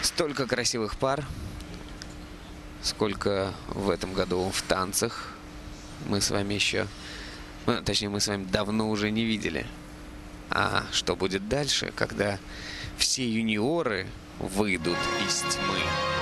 Столько красивых пар, сколько в этом году в танцах мы с вами еще, точнее, мы с вами давно уже не видели. А что будет дальше, когда все юниоры выйдут из тьмы?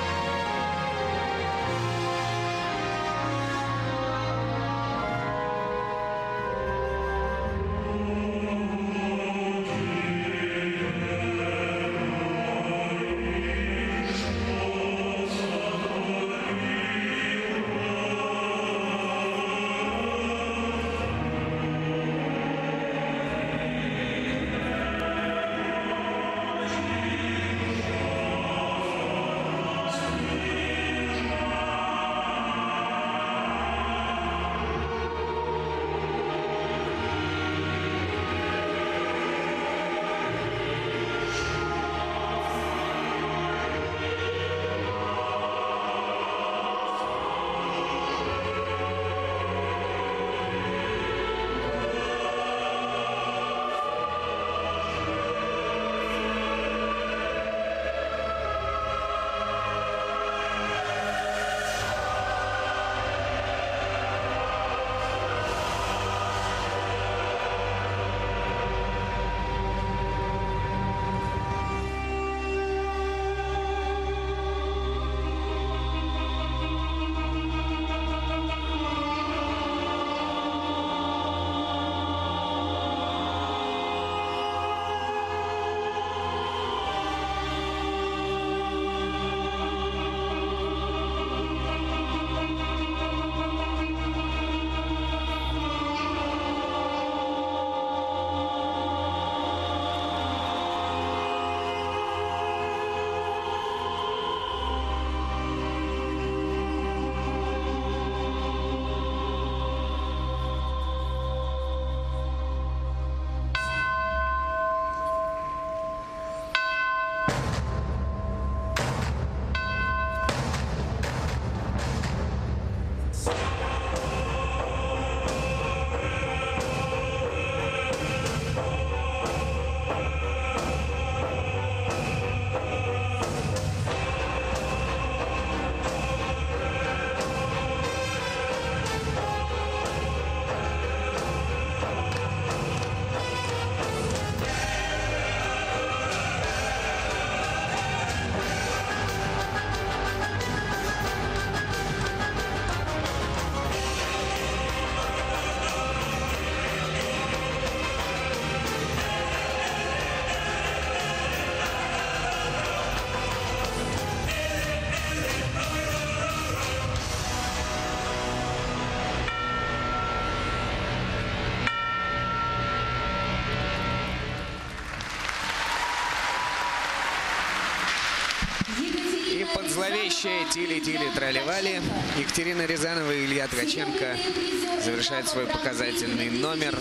И под зловещее «Тили-тили трали-вали» Екатерина Рязанова и Илья Ткаченко завершают свой показательный номер.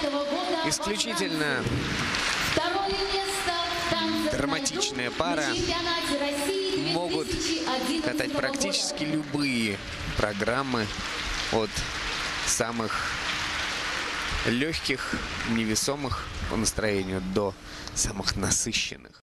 Исключительно драматичная пара. Могут катать практически любые программы, от самых легких, невесомых по настроению до самых насыщенных.